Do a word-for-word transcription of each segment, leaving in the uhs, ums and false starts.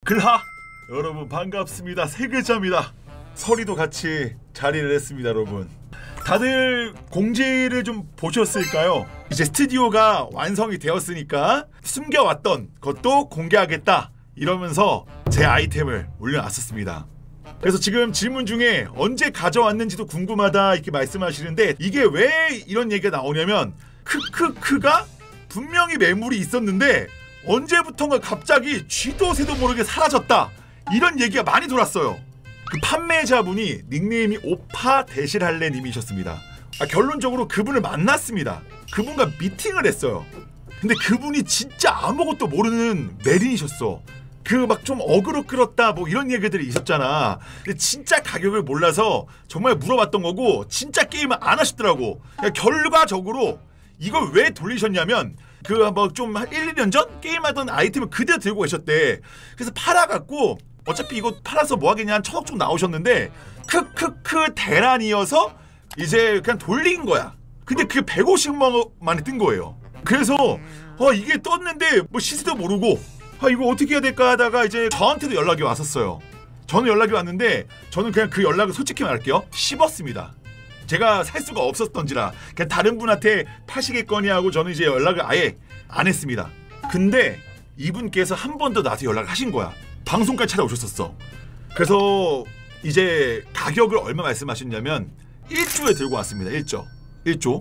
글하 여러분 반갑습니다. 세 글자입니다. 설이도 같이 자리를 했습니다. 여러분 다들 공지를 좀 보셨을까요? 이제 스튜디오가 완성이 되었으니까 숨겨왔던 것도 공개하겠다 이러면서 제 아이템을 올려놨었습니다. 그래서 지금 질문 중에 언제 가져왔는지도 궁금하다 이렇게 말씀하시는데, 이게 왜 이런 얘기가 나오냐면 크크크가 분명히 매물이 있었는데 언제부턴가 갑자기 쥐도 새도 모르게 사라졌다 이런 얘기가 많이 돌았어요. 그 판매자분이 닉네임이 오파 대실할래 님이셨습니다. 아, 결론적으로 그분을 만났습니다. 그분과 미팅을 했어요. 근데 그분이 진짜 아무것도 모르는 메린이셨어. 그 막 좀 어그로 끌었다 뭐 이런 얘기들이 있었잖아. 근데 진짜 가격을 몰라서 정말 물어봤던 거고 진짜 게임을 안 하시더라고. 그러니까 결과적으로 이걸 왜 돌리셨냐면 그 뭐 좀 한 일, 이 년 전 게임하던 아이템을 그대로 들고 계셨대. 그래서 팔아갖고 어차피 이거 팔아서 뭐 하겠냐 한 천억 좀 나오셨는데 크크크 대란이어서 이제 그냥 돌린 거야. 근데 그게 백오십만 원 만에 뜬 거예요. 그래서 어 이게 떴는데 뭐 시세도 모르고 아 이거 어떻게 해야 될까 하다가 이제 저한테도 연락이 왔었어요. 저는 연락이 왔는데 저는 그냥 그 연락을 솔직히 말할게요. 씹었습니다. 제가 살 수가 없었던지라 그냥 다른 분한테 파시겠거니 하고 저는 이제 연락을 아예 안 했습니다. 근데 이분께서 한 번 더 나한테 연락을 하신 거야. 방송까지 찾아오셨었어. 그래서 이제 가격을 얼마 말씀하셨냐면 일 조에 들고 왔습니다. 일 조. 일 조.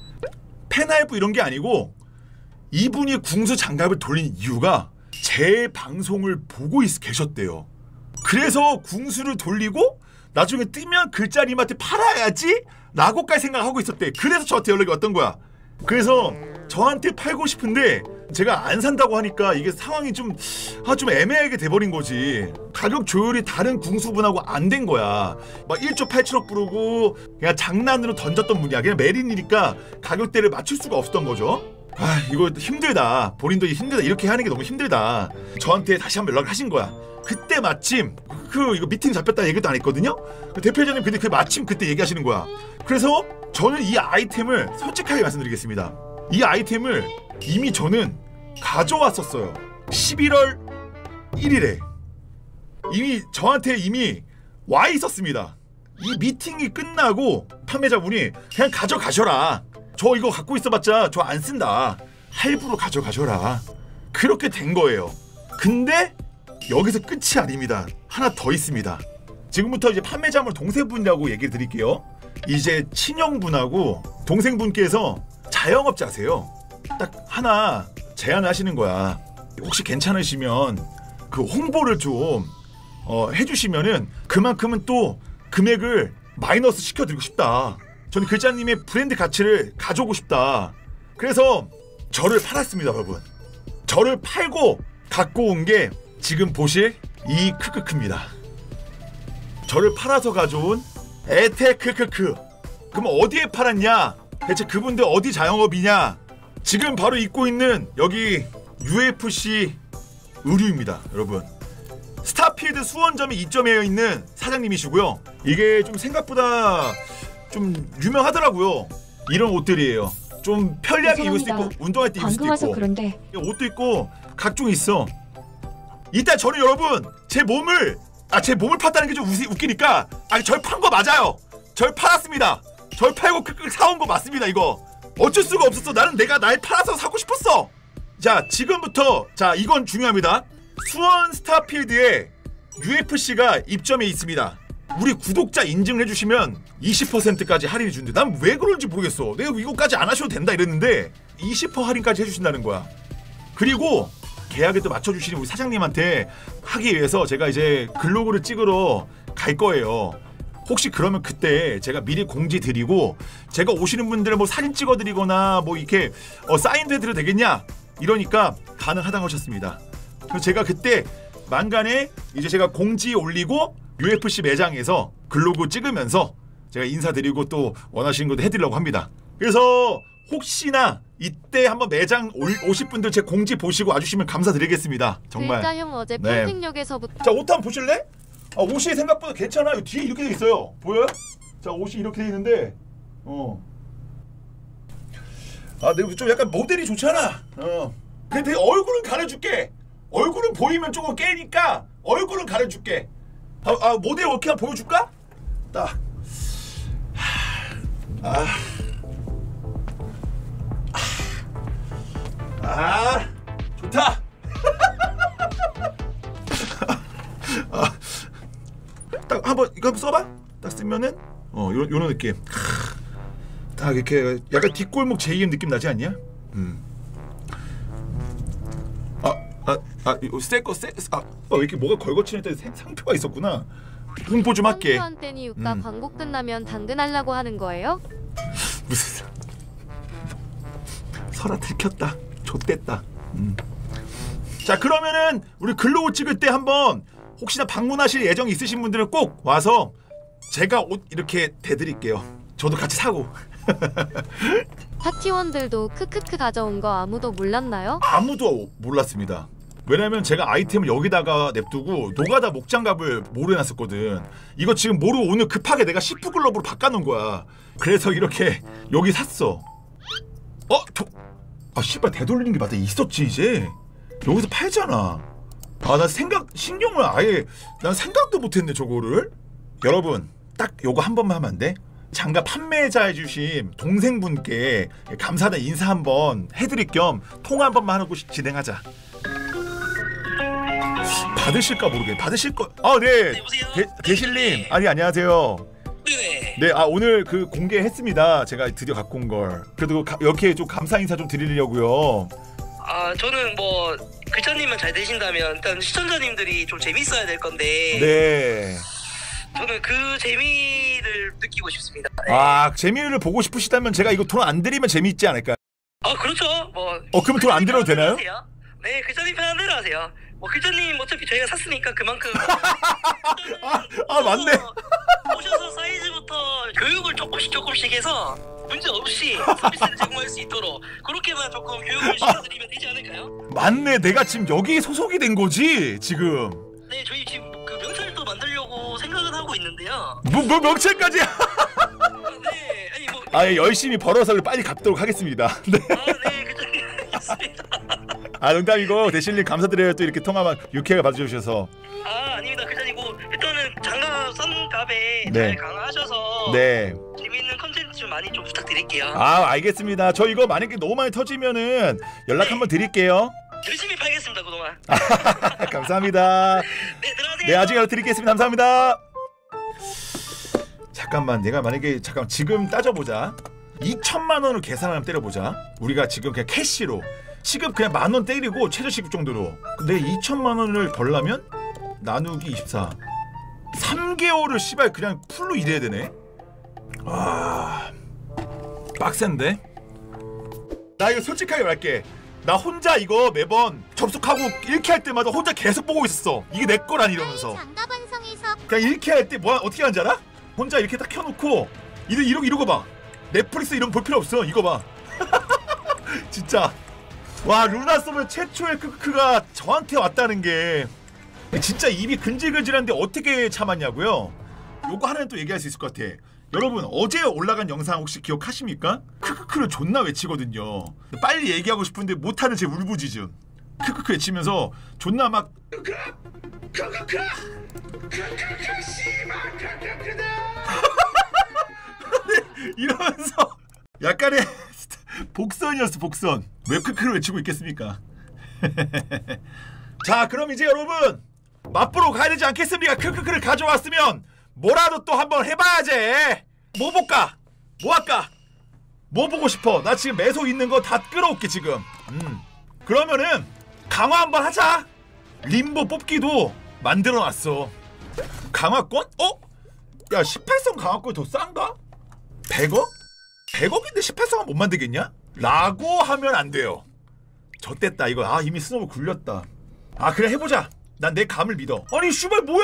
펜할부 이런 게 아니고 이분이 궁수 장갑을 돌린 이유가 제 방송을 보고 있, 계셨대요. 그래서 궁수를 돌리고 나중에 뜨면 글자님한테 팔아야지 라고까지 생각하고 있었대. 그래서 저한테 연락이 왔던 거야. 그래서 저한테 팔고 싶은데 제가 안 산다고 하니까 이게 상황이 좀, 아, 좀 애매하게 돼버린 거지. 가격 조율이 다른 궁수분하고 안 된 거야. 막 일 조 팔천억 부르고 그냥 장난으로 던졌던 분이야. 그냥 메린이니까 가격대를 맞출 수가 없었던 거죠. 아 이거 힘들다. 본인도 힘들다. 이렇게 하는 게 너무 힘들다. 저한테 다시 한번 연락을 하신 거야. 그때 마침 그 이거 미팅 잡혔다는 얘기도 안 했거든요. 그 대표자님 근데 그 마침 그때 얘기하시는 거야. 그래서 저는 이 아이템을 솔직하게 말씀드리겠습니다. 이 아이템을 이미 저는 가져왔었어요. 십일월 일일에 이미 저한테 이미 와 있었습니다. 이 미팅이 끝나고 판매자분이 그냥 가져가셔라. 저 이거 갖고 있어봤자 저 안 쓴다. 할부로 가져가셔라. 그렇게 된 거예요. 근데 여기서 끝이 아닙니다. 하나 더 있습니다. 지금부터 이제 판매자분 동생분이라고 얘기를 드릴게요. 이제 친형분하고 동생분께서 자영업자세요. 딱 하나 제안을 하시는 거야. 혹시 괜찮으시면 그 홍보를 좀 어, 해주시면은 그만큼은 또 금액을 마이너스 시켜드리고 싶다. 저는 글자님의 브랜드 가치를 가져오고 싶다. 그래서 저를 팔았습니다. 여러분 저를 팔고 갖고 온 게 지금 보실 이 크크크입니다. 저를 팔아서 가져온 에테크크크. 그럼 어디에 팔았냐? 대체 그분들 어디 자영업이냐? 지금 바로 입고 있는 여기 유에프씨 의류입니다. 여러분 스타필드 수원점에 입점해 있는 사장님이시고요. 이게 좀 생각보다 좀 유명하더라고요. 이런 옷들이에요. 좀 편리하게 입을 수 있고 운동할 때 입을 수도 있고 그런데. 옷도 있고 각종 있어. 이따 저는 여러분 제 몸을 아 제 몸을 팠다는 게 좀 웃기니까 아니 절 판 거 맞아요. 절 팔았습니다. 절 팔고 크크 사온 거 맞습니다. 이거 어쩔 수가 없었어. 나는 내가 날 팔아서 사고 싶었어. 자 지금부터 자 이건 중요합니다. 수원 스타필드에 유에프씨가 입점해 있습니다. 우리 구독자 인증을 해주시면 이십 퍼센트까지 할인해 준대. 난 왜 그런지 모르겠어. 내가 이거까지 안 하셔도 된다 이랬는데 이십 퍼센트 할인까지 해주신다는 거야. 그리고 계약에 또 맞춰주시는 우리 사장님한테 하기 위해서 제가 이제 글로그를 찍으러 갈 거예요. 혹시 그러면 그때 제가 미리 공지 드리고 제가 오시는 분들 뭐 사진 찍어드리거나 뭐 이렇게 어, 사인도 해드려도 되겠냐? 이러니까 가능하다고 하셨습니다. 그래서 제가 그때 만간에 이제 제가 공지 올리고 유에프씨 매장에서 글로그 찍으면서 제가 인사드리고 또 원하시는 것도 해드리려고 합니다. 그래서 혹시나 이때 한번 매장 오실 분들 제 공지 보시고 와주시면 감사드리겠습니다. 정말. 글자 형 어제 네. 평택역에서부터. 자 옷 한번 보실래? 아, 옷이 생각보다 괜찮아요. 뒤에 이렇게 돼 있어요. 보여요? 자 옷이 이렇게 돼 있는데 어. 아 내가 좀 약간 모델이 좋잖아. 어. 근데 얼굴은 가려줄게. 얼굴은 보이면 조금 깨니까 얼굴은 가려줄게. 아, 아 모델 워킹 한번 보여줄까? 딱. 아. 아. 좋다. 아. 딱 한번 이거 한번 써봐. 딱 쓰면은 어 요런 요런 느낌. 딱 이렇게 약간 뒷골목 제이엠 느낌 나지 않냐? 음. 아, 아, 아, 이거 새거 새, 아, 어, 이렇게 뭐가 걸거치는 때 상표가 있었구나. 홍보 좀 할게. 상표한테니 유가 음. 광고 끝나면 당근하려고 하는 거예요? 무슨 설아 들켰다. 좆됐다. 음. 자 그러면은 우리 글로우 찍을 때 한번 혹시나 방문하실 예정 있으신 분들은 꼭 와서 제가 옷 이렇게 대드릴게요. 저도 같이 사고. 파티원들도 크크크 가져온 거 아무도 몰랐나요? 아무도 몰랐습니다. 왜냐면 제가 아이템을 여기다가 냅두고 노가다 목장갑을 모로 해놨었거든. 이거 지금 모로 오늘 급하게 내가 시프 글러브로 바꿔놓은 거야. 그래서 이렇게 여기 샀어. 어? 도... 아 씨발 되돌리는 게 맞다. 있었지 이제. 여기서 팔잖아. 아 나 생각 신경을 아예 난 생각도 못했네 저거를. 여러분 딱 요거 한 번만 하면 안 돼? 장갑 판매자 해주신 동생분께 감사하다 인사 한번 해드릴 겸 통화 한 번만 하고 진행하자. 받으실까 모르게 받으실 거. 아 네. 네, 여보세요? 대, 대실님 아니 안녕하세요. 네네. 네, 아 오늘 그 공개했습니다. 제가 드디어 갖고 온 걸. 그래도 가, 이렇게 좀 감사 인사 좀 드리려고요. 아 저는 뭐 글자님만 잘 되신다면 일단 시청자님들이 좀 재밌어야 될 건데. 네. 저는 그 재미를 느끼고 싶습니다. 네. 아 재미를 보고 싶으시다면 제가 이거 돈 안 드리면 재미있지 않을까요? 아 그렇죠. 뭐. 어 그러면 돈 안 드려도 되나요? 하세요. 네, 글자님 편한 대로 하세요. 뭐 글자님 어차피 저희가 샀으니까 그만큼. 아, 아 맞네. 오셔서 사이즈부터 교육을 조금씩 조금씩 해서 문제 없이 서비스를 제공할 수 있도록 그렇게만 조금 교육을 시켜드리면 되지 않을까요? 맞네. 내가 지금 여기 소속이 된 거지 지금. 네, 저희 지금 그 명찰도 만들려고 생각은 하고 있는데요. 뭐, 뭐 명찰까지? 네, 아니 뭐. 아 예, 열심히 벌어서 빨리 갚도록 하겠습니다. 네. 아, 네, 글자님 알겠습니다. 아 농담이고 대실님 감사드려요. 또 이렇게 통화만 유쾌하게 봐주셔서. 아 아닙니다 글자님고 일단은 장갑 썬 값에 네. 잘 강화하셔서 네. 재미있는 컨텐츠 좀 많이 좀 부탁드릴게요. 아 알겠습니다. 저 이거 만약에 너무 많이 터지면은 연락 네. 한번 드릴게요. 열심히 팔겠습니다 그동안. 감사합니다. 네 들어가세요. 네 아직 연락드리겠습니다. 감사합니다. 잠깐만 내가 만약에 잠깐 지금 따져보자. 이천만 원을 계산하면 때려보자. 우리가 지금 그냥 캐시로 시급 그냥 만 원 때리고 최저 시급 정도로. 근데 이천만 원을 벌려면 나누기 이십사. 삼 개월을 씨발 그냥 풀로 일해야 되네. 와 빡센데? 나 이거 솔직하게 말할게. 나 혼자 이거 매번 접속하고 일 회 할 때마다 혼자 계속 보고 있었어. 이게 내 거란 이러면서. 그냥 일 회 할 때 뭐 어떻게 하는지 알아? 혼자 이렇게 딱 켜놓고 이러, 이러, 이러고 봐. 넷플릭스 이런 거 볼 필요 없어. 이거 봐. 진짜. 와 루나 서버 최초의 크크가 저한테 왔다는 게 진짜 입이 근질근질한데 어떻게 참았냐고요? 요거 하나는 또 얘기할 수 있을 것 같아. 여러분 어제 올라간 영상 혹시 기억하십니까? 크크크를 존나 외치거든요. 빨리 얘기하고 싶은데 못하는 제 울부짖음. 크크크 외치면서 존나 막 크크크 크크크 씨발 크크크다 이러면서 약간의 복선이었어 복선. 왜 크크를 외치고 있겠습니까? 자 그럼 이제 여러분 맛보러 가야 되지 않겠습니까? 크크크를 가져왔으면 뭐라도 또 한번 해봐야지. 뭐 볼까? 뭐 할까? 뭐 보고 싶어? 나 지금 매소 있는 거 다 끌어올게 지금. 음. 그러면은 강화 한번 하자. 림보 뽑기도 만들어놨어. 강화권? 어? 야 십팔 성 강화권 더 싼가? 백억? 백억인데 십팔 성은 못 만들겠냐? 라고 하면 안 돼요. 졌댔다 이거. 아 이미 스노우 굴렸다. 아 그래 해보자. 난 내 감을 믿어. 아니 슈발 뭐야?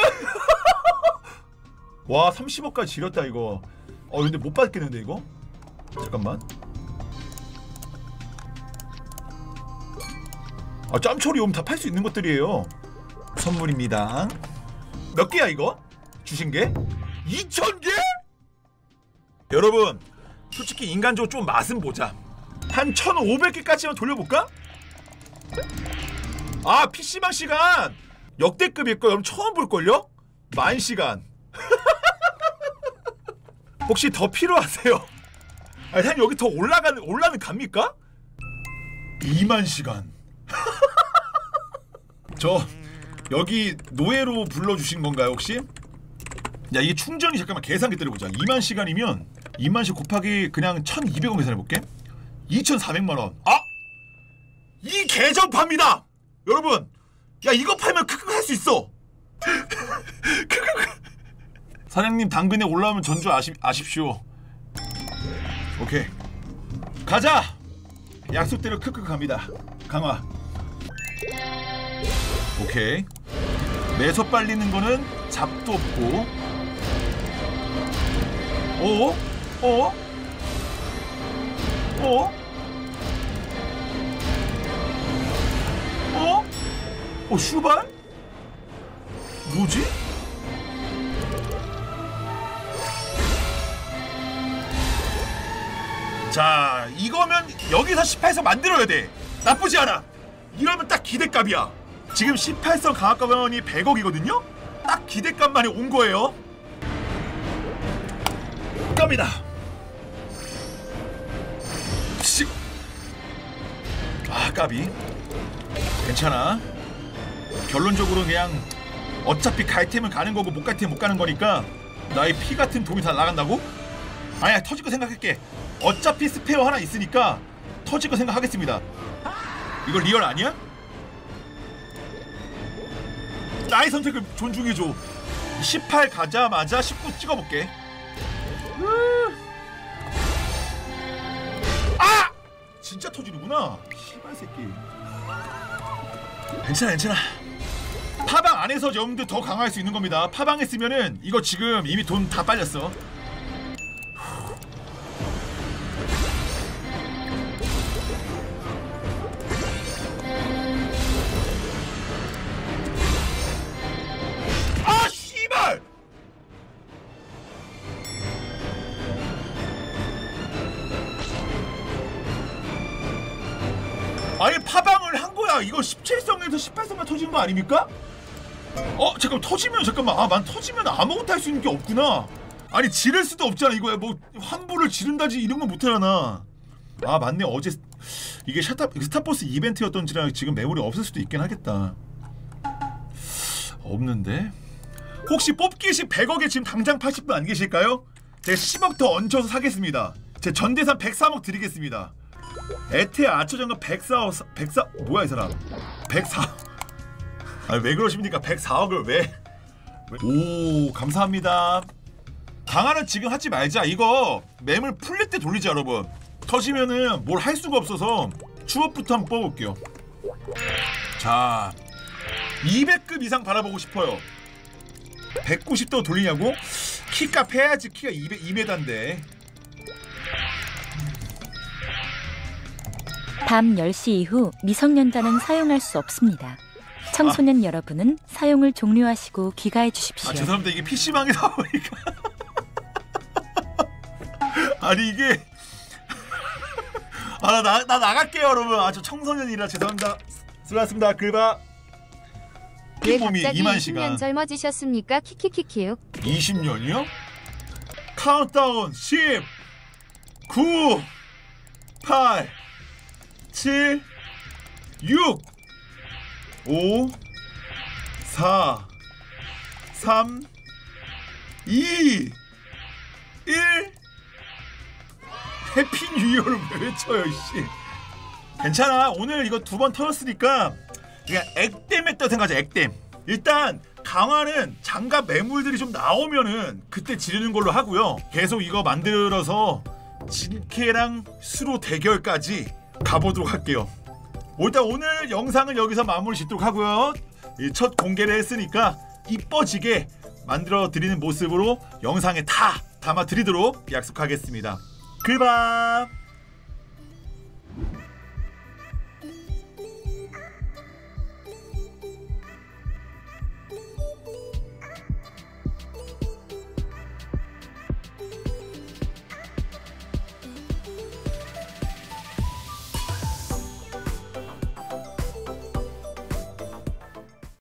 와 삼십억까지 지렸다 이거. 어 근데 못 받겠는데 이거? 잠깐만. 아 짬처리 오면 다 팔 수 있는 것들이에요. 선물입니다. 몇 개야 이거? 주신 게? 이천 개? 여러분 솔직히 인간적으로 좀 맛은 보자. 한 천오백 개까지만 돌려볼까? 아 피씨방 시간 역대급일걸. 여러분 처음 볼걸요? 만 시간. 혹시 더 필요하세요? 아니 사장님 여기 더 올라가는 올라는 갑니까? 이만 시간. 저 여기 노예로 불러주신 건가요 혹시? 야 이게 충전이 잠깐만 계산기 때려보자. 이만 시간이면 이만 시 곱하기 그냥 천이백 원 계산해볼게. 이천사백만 원. 아! 이 계정 팝니다! 여러분! 야 이거 팔면 크크 할 수 있어! 사장님 당근에 올라오면 전주 아십, 아십시오. 오케이 가자! 약속대로 크크 갑니다. 강화. 오케이 매서 빨리는 거는 잡도 없고. 어? 어? 어? 어? 어 슈발? 뭐지? 자 이거면 여기서 십팔 성 만들어야 돼. 나쁘지 않아. 이러면 딱 기대값이야. 지금 십팔 성 강화가변이 백억이거든요? 딱 기대값만에 온 거예요. 갑니다. 씩. 아 까비. 괜찮아. 결론적으로 그냥 어차피 갈 테면 가는 거고 못 갈 테면 못 가는 거니까 나의 피 같은 돈이 다 나간다고? 아니야 터질 거 생각할게. 어차피 스페어 하나 있으니까 터질 거 생각하겠습니다. 이거 리얼 아니야? 나의 선택을 존중해줘. 십팔 가자마자 십구 찍어볼게. 아! 진짜 터지는구나. 씨발 새끼. 괜찮아 괜찮아. 파방 안에서 여러분들 더 강화할 수 있는 겁니다. 파방 했으면은 이거 지금 이미 돈 다 빨렸어. 아 씨발! 아니 파방을 한 거야. 이거 십칠 성에서 십팔 성만 터지는 거 아닙니까? 어 잠깐 터지면 잠깐만 아 만 터지면 아무것도 할 수 있는 게 없구나. 아니 지를 수도 없잖아. 이거야 뭐 환불을 지른다지 이런 건 못하잖아. 아 맞네. 어제 이게 샤타 스타버스 이벤트였던지라 지금 매물이 없을 수도 있긴 하겠다. 없는데 혹시 뽑기시 백억에 지금 당장 팔십 분 안 계실까요? 제가 십억 더 얹혀서 사겠습니다. 제 전대산 백삼억 드리겠습니다. 에테 아처전가 백사 백사 뭐야 이 사람 백사 아니 왜 그러십니까? 백사억을 왜? 오 감사합니다. 강화는 지금 하지 말자. 이거 매물 풀릴 때 돌리자 여러분. 터지면은 뭘 할 수가 없어서 추업부터 한번 뽑아볼게요. 자 이백 급 이상 바라보고 싶어요. 백구십 도 돌리냐고? 키값 해야지. 키가 이백, 이 미터인데. 밤 열 시 이후 미성년자는 사용할 수 없습니다. 청소년 아. 여러분은 사용을 종료하시고 귀가해 주십시오. 아 죄송합니다. 이게 피씨방에서 보니까 아니 이게 아 나 나 나갈게요 여러분. 아 저 청소년이라 죄송합니다. 수고하셨습니다. 글바. 왜 갑자기 이십 년 젊어지셨습니까? 키키키키요. 이십 년이요? 카운트다운 십, 구, 팔, 칠, 육, 오, 사, 삼, 이, 일. 해피 뉴 이어를 왜 외쳐요 씨. 괜찮아. 오늘 이거 두 번 터졌으니까 그냥 액땜 했다고 생각하자. 액땜. 일단 강화는 장갑 매물들이 좀 나오면은 그때 지르는 걸로 하고요. 계속 이거 만들어서 진케랑 수로 대결까지 가보도록 할게요. 일단 오늘 영상은 여기서 마무리 짓도록 하고요. 첫 공개를 했으니까 이뻐지게 만들어 드리는 모습으로 영상에 다 담아 드리도록 약속하겠습니다. 글밤.